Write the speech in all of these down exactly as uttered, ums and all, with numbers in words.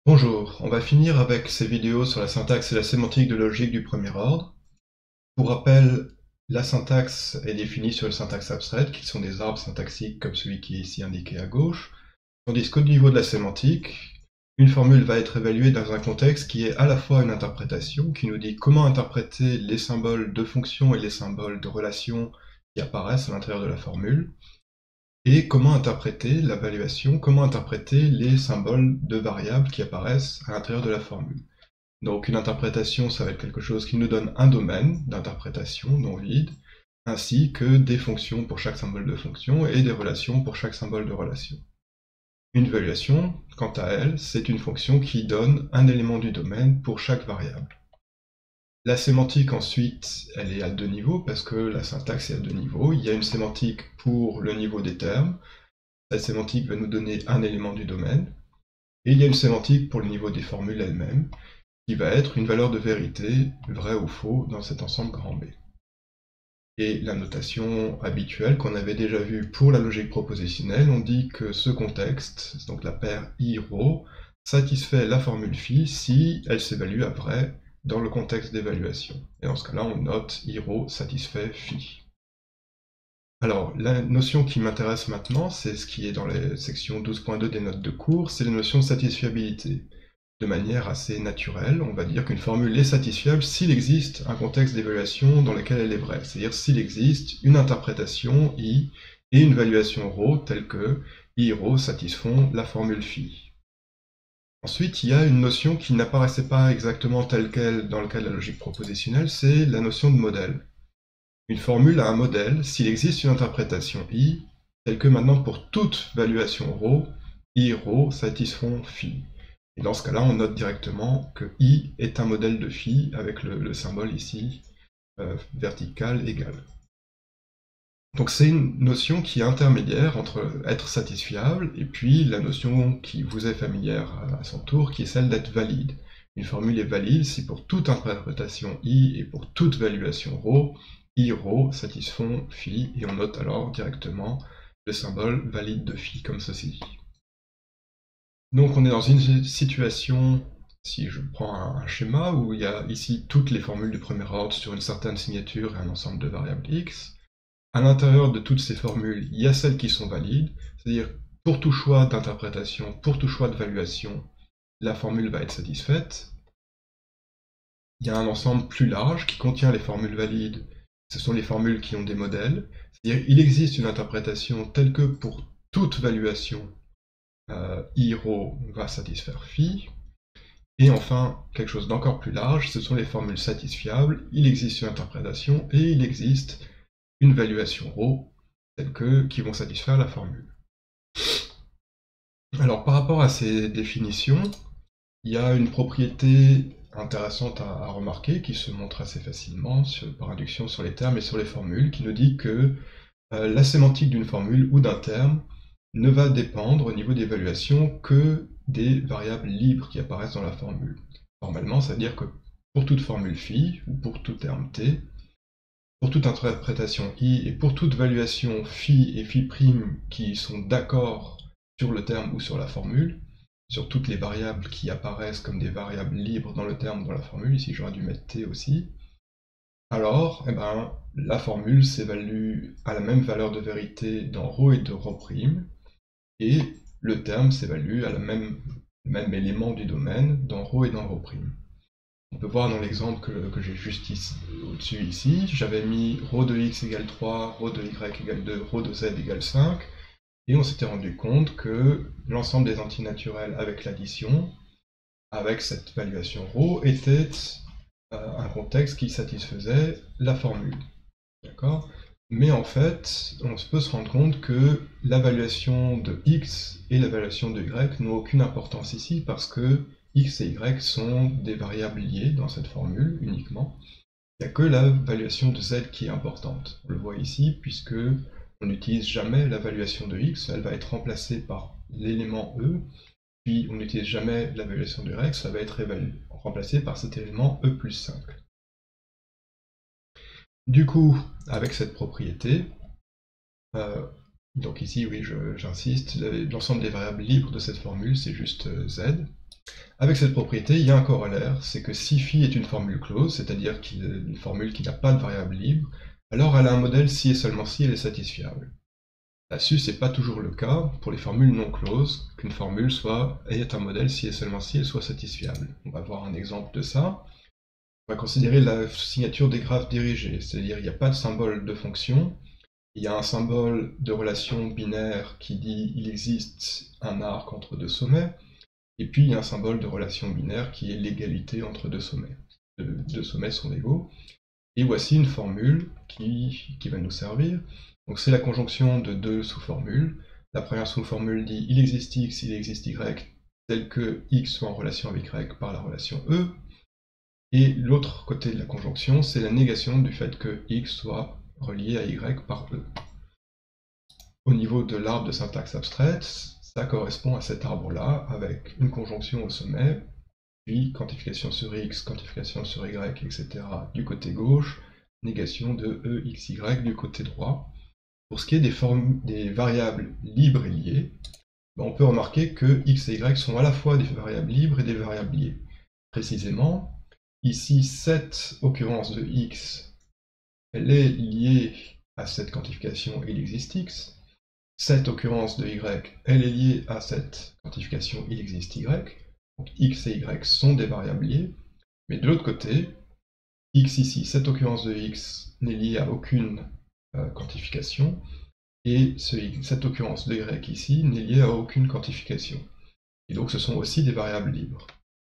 Bonjour, on va finir avec ces vidéos sur la syntaxe et la sémantique de logique du premier ordre. Pour rappel, la syntaxe est définie sur une syntaxe abstraite, qui sont des arbres syntaxiques comme celui qui est ici indiqué à gauche, tandis qu'au niveau de la sémantique, une formule va être évaluée dans un contexte qui est à la fois une interprétation, qui nous dit comment interpréter les symboles de fonction et les symboles de relation qui apparaissent à l'intérieur de la formule, et comment interpréter l'évaluation, comment interpréter les symboles de variables qui apparaissent à l'intérieur de la formule. Donc une interprétation, ça va être quelque chose qui nous donne un domaine d'interprétation non vide, ainsi que des fonctions pour chaque symbole de fonction et des relations pour chaque symbole de relation. Une évaluation, quant à elle, c'est une fonction qui donne un élément du domaine pour chaque variable. La sémantique ensuite, elle est à deux niveaux, parce que la syntaxe est à deux niveaux. Il y a une sémantique pour le niveau des termes. Cette sémantique va nous donner un élément du domaine. Et il y a une sémantique pour le niveau des formules elles-mêmes, qui va être une valeur de vérité, vrai ou faux, dans cet ensemble grand B. Et la notation habituelle qu'on avait déjà vue pour la logique propositionnelle, on dit que ce contexte, donc la paire i-rho, satisfait la formule phi si elle s'évalue à vrai dans le contexte d'évaluation. Et dans ce cas-là, on note i-rho satisfait phi. Alors, la notion qui m'intéresse maintenant, c'est ce qui est dans les sections douze point deux des notes de cours, c'est la notion de satisfiabilité. De manière assez naturelle, on va dire qu'une formule est satisfiable s'il existe un contexte d'évaluation dans lequel elle est vraie, c'est-à-dire s'il existe une interprétation i et une évaluation rho telle que i-rho satisfont la formule phi. Ensuite, il y a une notion qui n'apparaissait pas exactement telle qu'elle dans le cas de la logique propositionnelle, c'est la notion de modèle. Une formule a un modèle s'il existe une interprétation i, telle que maintenant pour toute évaluation rho, i-rho satisfont phi. Et dans ce cas-là, on note directement que i est un modèle de phi avec le, le symbole ici, euh, vertical égal. Donc c'est une notion qui est intermédiaire entre être satisfiable et puis la notion qui vous est familière à son tour, qui est celle d'être valide. Une formule est valide si pour toute interprétation i et pour toute évaluation rho, i-rho satisfont phi, et on note alors directement le symbole valide de phi comme ceci. Donc on est dans une situation, si je prends un, un schéma, où il y a ici toutes les formules du premier ordre sur une certaine signature et un ensemble de variables x. À l'intérieur de toutes ces formules, il y a celles qui sont valides, c'est-à-dire pour tout choix d'interprétation, pour tout choix de valuation, la formule va être satisfaite. Il y a un ensemble plus large qui contient les formules valides, ce sont les formules qui ont des modèles, c'est-à-dire il existe une interprétation telle que pour toute valuation, euh, i-rho va satisfaire phi. Et enfin, quelque chose d'encore plus large, ce sont les formules satisfiables, il existe une interprétation et il existe une évaluation rho, telles que, qui vont satisfaire la formule. Alors par rapport à ces définitions, il y a une propriété intéressante à, à remarquer, qui se montre assez facilement sur, par induction sur les termes et sur les formules, qui nous dit que euh, la sémantique d'une formule ou d'un terme ne va dépendre au niveau d'évaluation que des variables libres qui apparaissent dans la formule. Formellement, ça veut dire que pour toute formule phi, ou pour tout terme t, pour toute interprétation i et pour toute valuation phi et phi' qui sont d'accord sur le terme ou sur la formule, sur toutes les variables qui apparaissent comme des variables libres dans le terme ou dans la formule, ici j'aurais dû mettre t aussi, alors eh ben, la formule s'évalue à la même valeur de vérité dans rho et de rho', et le terme s'évalue à la même, même élément du domaine dans rho et dans rho'. On peut voir dans l'exemple que, que j'ai juste ici, au-dessus ici, j'avais mis rho de x égale trois, rho de y égale deux, rho de z égale cinq, et on s'était rendu compte que l'ensemble des antinaturels avec l'addition, avec cette valuation rho, était euh, un contexte qui satisfaisait la formule. D'accord ? Mais en fait, on peut se rendre compte que l'évaluation de x et l'évaluation de y n'ont aucune importance ici, parce que x et y sont des variables liées dans cette formule uniquement. Il n'y a que la valuation de z qui est importante. On le voit ici, puisque on n'utilise jamais la valuation de x, elle va être remplacée par l'élément e, puis on n'utilise jamais la valuation de y, ça va être remplacé par cet élément e plus cinq. Du coup, avec cette propriété, euh, donc ici, oui, j'insiste, l'ensemble des variables libres de cette formule, c'est juste z. Avec cette propriété, il y a un corollaire, c'est que si phi est une formule close, c'est-à-dire une formule qui n'a pas de variable libre, alors elle a un modèle si et seulement si elle est satisfiable. Là-dessus, c'est pas toujours le cas pour les formules non closes, qu'une formule soit ait un modèle si et seulement si elle soit satisfiable. On va voir un exemple de ça. On va considérer la signature des graphes dirigés, c'est-à-dire il n'y a pas de symbole de fonction, il y a un symbole de relation binaire qui dit il existe un arc entre deux sommets, et puis il y a un symbole de relation binaire qui est l'égalité entre deux sommets. Deux, deux sommets sont égaux. Et voici une formule qui, qui va nous servir. Donc c'est la conjonction de deux sous-formules. La première sous-formule dit il existe x, il existe y, tel que x soit en relation avec y par la relation E. Et l'autre côté de la conjonction, c'est la négation du fait que x soit relié à y par E. Au niveau de l'arbre de syntaxe abstraite, ça correspond à cet arbre-là, avec une conjonction au sommet, puis quantification sur x, quantification sur y, et cetera du côté gauche, négation de e, x, y du côté droit. Pour ce qui est des, formes, des variables libres et liées, ben on peut remarquer que x et y sont à la fois des variables libres et des variables liées. Précisément, ici, cette occurrence de x, elle est liée à cette quantification il existe x. Cette occurrence de y, elle est liée à cette quantification il existe y. Donc x et y sont des variables liées, mais de l'autre côté, x ici, cette occurrence de x n'est liée à aucune euh, quantification, et ce, cette occurrence de y ici n'est liée à aucune quantification. Et donc ce sont aussi des variables libres.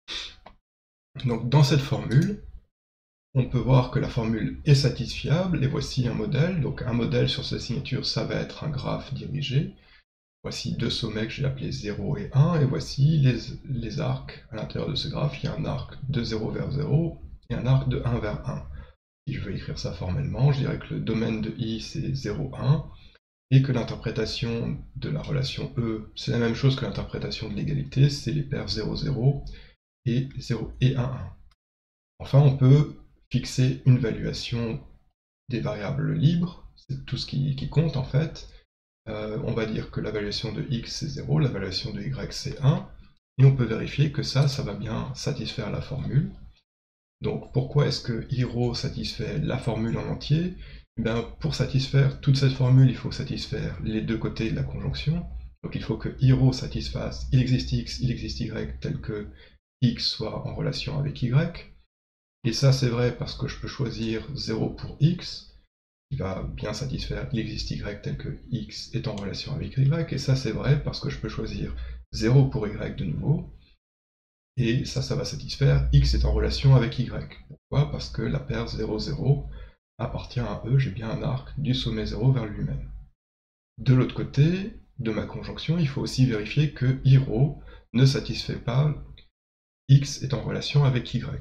Donc dans cette formule, on peut voir que la formule est satisfiable, et voici un modèle. Donc un modèle sur cette signature, ça va être un graphe dirigé. Voici deux sommets que j'ai appelés zéro et un, et voici les, les arcs à l'intérieur de ce graphe. Il y a un arc de zéro vers zéro et un arc de un vers un. Si je veux écrire ça formellement, je dirais que le domaine de i c'est zéro, un, et que l'interprétation de la relation E, c'est la même chose que l'interprétation de l'égalité, c'est les paires zéro, zéro et zéro et un, un. Enfin, on peut fixer une valuation des variables libres, c'est tout ce qui, qui compte en fait. Euh, on va dire que la valuation de x c'est zéro, la valuation de y c'est un, et on peut vérifier que ça, ça va bien satisfaire la formule. Donc pourquoi est-ce que i rho satisfait la formule en entier? Eh bien, pour satisfaire toute cette formule, il faut satisfaire les deux côtés de la conjonction. Donc il faut que i rho satisfasse il existe x, il existe y, tel que x soit en relation avec y. Et ça c'est vrai parce que je peux choisir zéro pour x, qui va bien satisfaire il existe y tel que x est en relation avec y, et ça c'est vrai parce que je peux choisir zéro pour y de nouveau, et ça, ça va satisfaire x est en relation avec y. Pourquoi? Parce que la paire zéro, zéro appartient à E, j'ai bien un arc du sommet zéro vers lui-même. De l'autre côté de ma conjonction, il faut aussi vérifier que i rho ne satisfait pas x est en relation avec y.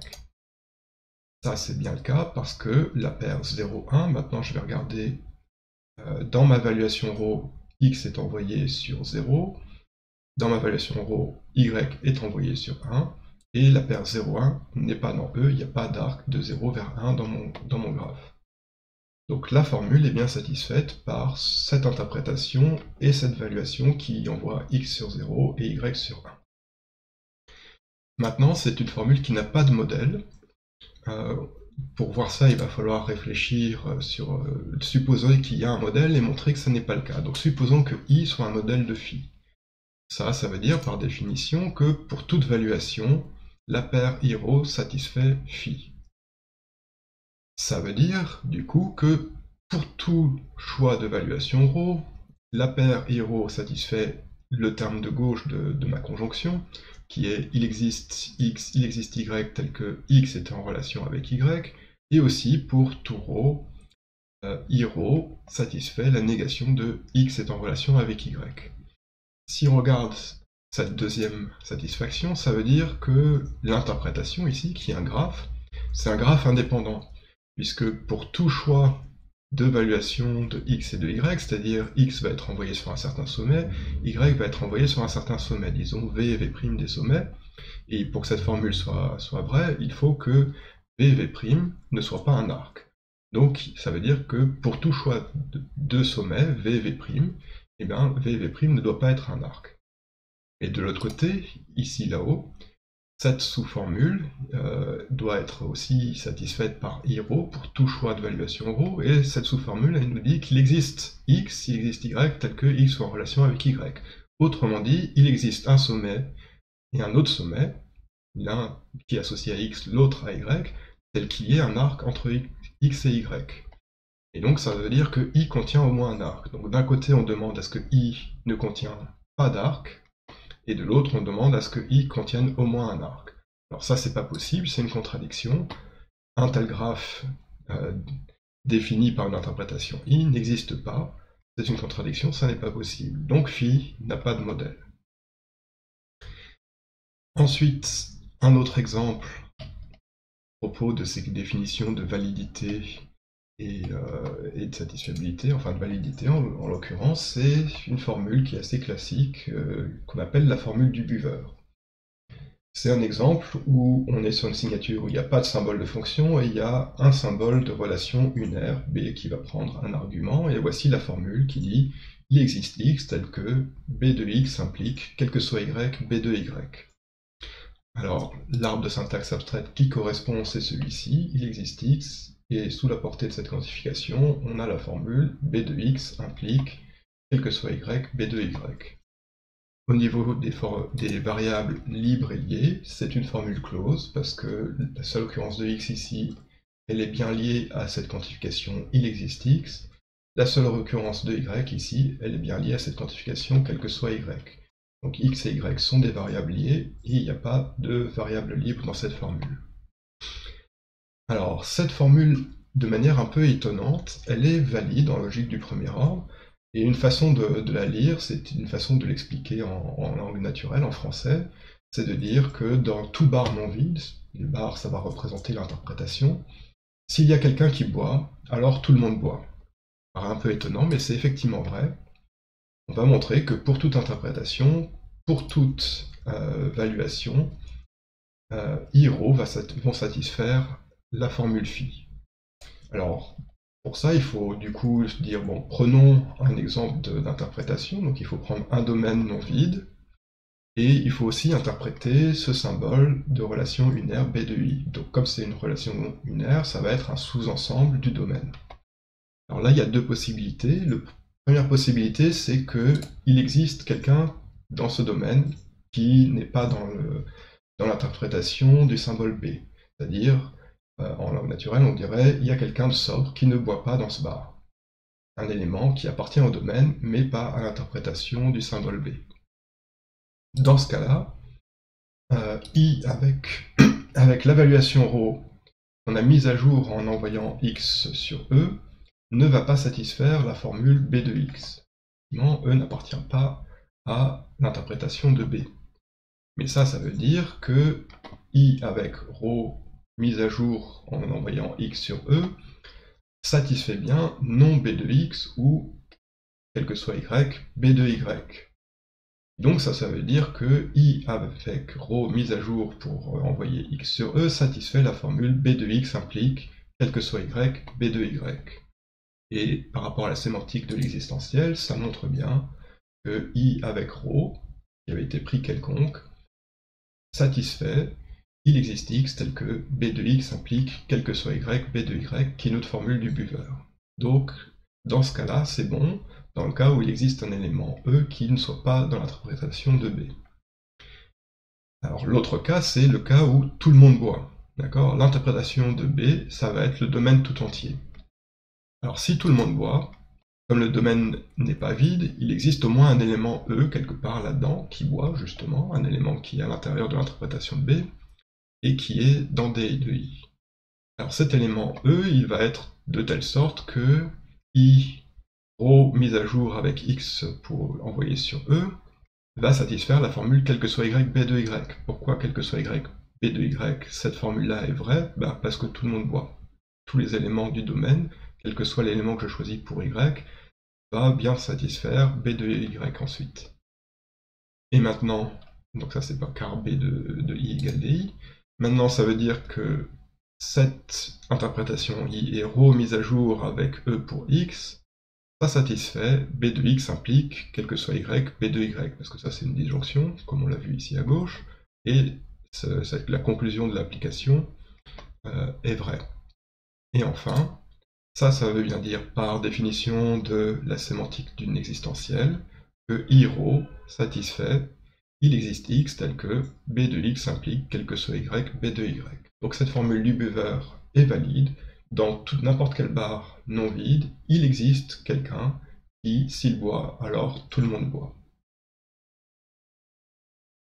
Ça, c'est bien le cas parce que la paire zéro, un, maintenant je vais regarder euh, dans ma valuation rho, x est envoyé sur zéro, dans ma valuation rho, y est envoyé sur un, et la paire zéro, un n'est pas dans E, il n'y a pas d'arc de zéro vers un dans mon, dans mon graphe. Donc la formule est bien satisfaite par cette interprétation et cette valuation qui envoie x sur zéro et y sur un. Maintenant, c'est une formule qui n'a pas de modèle. Euh, pour voir ça, il va falloir réfléchir sur euh, supposer qu'il y a un modèle et montrer que ce n'est pas le cas. Donc supposons que i soit un modèle de phi. Ça, ça veut dire par définition que pour toute valuation, la paire i rho satisfait phi. Ça veut dire du coup que pour tout choix de valuation rho, la paire i rho satisfait le terme de gauche de, de ma conjonction, qui est il existe x, il existe y tel que x est en relation avec y, et aussi pour tout rho, euh, i rho satisfait la négation de x est en relation avec y. Si on regarde cette deuxième satisfaction, ça veut dire que l'interprétation ici, qui est un graphe, c'est un graphe indépendant, puisque pour tout choix de valuation de x et de y, c'est-à-dire x va être envoyé sur un certain sommet, y va être envoyé sur un certain sommet, disons v et v' des sommets, et pour que cette formule soit, soit vraie, il faut que v et v' ne soient pas un arc. Donc ça veut dire que pour tout choix de deux sommets, v et v', eh bien v et v' ne doit pas être un arc. Et de l'autre côté, ici là-haut, Cette sous-formule euh, doit être aussi satisfaite par i rho pour tout choix de valuation rho, et cette sous-formule, elle nous dit qu'il existe x, il existe y, tel que x soit en relation avec y. Autrement dit, il existe un sommet et un autre sommet, l'un qui est associé à x, l'autre à y, tel qu'il y ait un arc entre x et y. Et donc ça veut dire que i contient au moins un arc. Donc d'un côté, on demande à ce que i ne contient pas d'arc, et de l'autre, on demande à ce que i contienne au moins un arc. Alors ça, c'est pas possible, c'est une contradiction. Un tel graphe euh, défini par une interprétation i n'existe pas. C'est une contradiction, ça n'est pas possible. Donc phi n'a pas de modèle. Ensuite, un autre exemple à propos de ces définitions de validité et, euh, et de satisfaisabilité, enfin de validité en, en l'occurrence, c'est une formule qui est assez classique, euh, qu'on appelle la formule du buveur. C'est un exemple où on est sur une signature où il n'y a pas de symbole de fonction et il y a un symbole de relation unaire, b, qui va prendre un argument, et voici la formule qui dit il existe x tel que b de x implique, quel que soit y, b de y. Alors, l'arbre de syntaxe abstraite qui correspond, c'est celui-ci, il existe x, et sous la portée de cette quantification, on a la formule b de x implique, quel que soit y, b de y. Au niveau des, des variables libres et liées, c'est une formule close, parce que la seule occurrence de x ici, elle est bien liée à cette quantification il existe x. La seule occurrence de y ici, elle est bien liée à cette quantification quel que soit y. Donc x et y sont des variables liées, et il n'y a pas de variable libre dans cette formule. Alors, cette formule, de manière un peu étonnante, elle est valide en logique du premier ordre, et une façon de, de la lire, c'est une façon de l'expliquer en, en langue naturelle, en français, c'est de dire que dans tout bar non vide, le bar ça va représenter l'interprétation, s'il y a quelqu'un qui boit, alors tout le monde boit. Ça paraît un peu étonnant, mais c'est effectivement vrai. On va montrer que pour toute interprétation, pour toute euh, valuation, euh, i rho va sat vont satisfaire la formule phi. Alors, pour ça, il faut du coup dire, bon, prenons un exemple d'interprétation, donc il faut prendre un domaine non vide, et il faut aussi interpréter ce symbole de relation unaire b de i. Donc comme c'est une relation unaire, ça va être un sous-ensemble du domaine. Alors là, il y a deux possibilités. La première possibilité, c'est qu'il existe quelqu'un dans ce domaine qui n'est pas dans le, dans l'interprétation du symbole b. C'est-à-dire, euh, en langue naturelle, on dirait il y a quelqu'un de sobre qui ne boit pas dans ce bar. Un élément qui appartient au domaine, mais pas à l'interprétation du symbole b. Dans ce cas-là, euh, i avec, avec l'évaluation rho qu'on a mise à jour en envoyant x sur e, ne va pas satisfaire la formule b de x. Non, e n'appartient pas à l'interprétation de b. Mais ça, ça veut dire que i avec rho mise à jour en envoyant x sur e satisfait bien non b de x ou, quel que soit y, b de y. Donc ça, ça veut dire que i avec rho mise à jour pour envoyer x sur e satisfait la formule b de x implique, quel que soit y, b de y. Et par rapport à la sémantique de l'existentiel, ça montre bien que i avec rho, qui avait été pris quelconque, satisfait il existe x tel que b de x implique, quel que soit y, b de y, qui est notre formule du buveur. Donc, dans ce cas-là, c'est bon, dans le cas où il existe un élément e qui ne soit pas dans l'interprétation de b. Alors l'autre cas, c'est le cas où tout le monde boit. D'accord ? L'interprétation de b, ça va être le domaine tout entier. Alors si tout le monde boit, comme le domaine n'est pas vide, il existe au moins un élément e quelque part là-dedans qui boit justement, un élément qui est à l'intérieur de l'interprétation de b, et qui est dans d de i. Alors cet élément e, il va être de telle sorte que i rho mise à jour avec x pour envoyer sur e va satisfaire la formule quel que soit y, b de y. Pourquoi quel que soit y, b de y, cette formule-là est vraie? Ben, parce que tout le monde boit. Tous les éléments du domaine, quel que soit l'élément que je choisis pour y, va bien satisfaire b de y ensuite. Et maintenant, donc ça c'est pas car b de, de i égale di, maintenant ça veut dire que cette interprétation i est rho mise à jour avec e pour x, ça satisfait b de x implique, quel que soit y, b de y, parce que ça c'est une disjonction, comme on l'a vu ici à gauche, et ce, cette, la conclusion de l'application euh, est vraie. Et enfin, ça, ça veut bien dire par définition de la sémantique d'une existentielle que I R O satisfait il existe X tel que B de X implique quel que soit Y, B de Y. Donc cette formule du Buver est valide. Dans n'importe quelle barre non vide, il existe quelqu'un qui, s'il boit, alors tout le monde boit.